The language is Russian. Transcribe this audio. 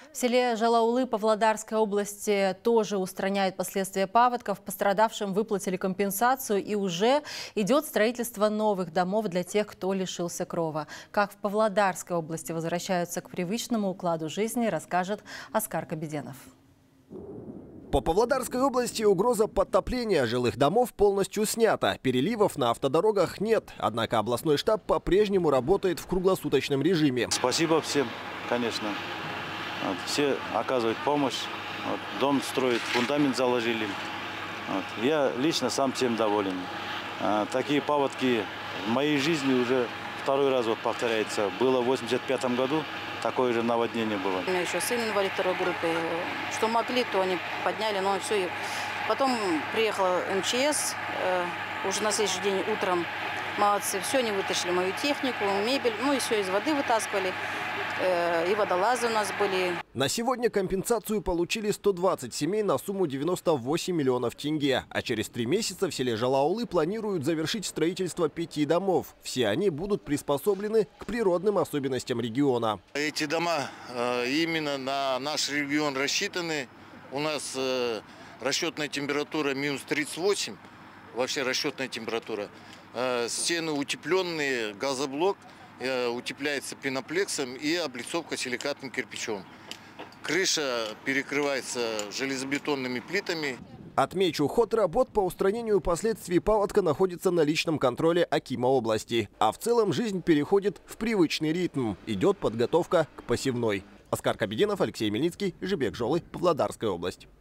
В селе Жалаулы Павлодарской области тоже устраняют последствия паводков. Пострадавшим выплатили компенсацию, и уже идет строительство новых домов для тех, кто лишился крова. Как в Павлодарской области возвращаются к привычному укладу жизни, расскажет Оскар Кабеденов. По Павлодарской области угроза подтопления жилых домов полностью снята. Переливов на автодорогах нет. Однако областной штаб по-прежнему работает в круглосуточном режиме. Спасибо всем, конечно. Все оказывают помощь. Дом строят, фундамент заложили. Я лично сам всем доволен. Такие паводки в моей жизни уже второй раз повторяется. Было в 1985 году. Такое же наводнение было. У меня еще сын инвалид второй группы. Что могли, то они подняли, но все. Потом приехала МЧС, уже на следующий день утром. Молодцы, все, они вытащили мою технику, мебель, ну и все из воды вытаскивали. И водолазы у нас были. На сегодня компенсацию получили 120 семей на сумму 98 миллионов тенге. А через 3 месяца в селе Жалаулы планируют завершить строительство 5 домов. Все они будут приспособлены к природным особенностям региона. Эти дома именно на наш регион рассчитаны. У нас расчетная температура минус 38, вообще расчетная температура. Стены утепленные, газоблок. Утепляется пеноплексом и облицовка силикатным кирпичом. Крыша перекрывается железобетонными плитами. Отмечу, ход работ по устранению последствий паводка находится на личном контроле акима области. А в целом жизнь переходит в привычный ритм. Идет подготовка к посевной. Оскар Кабеденов, Алексей Мельницкий, Жибек Жолы, Павлодарская область.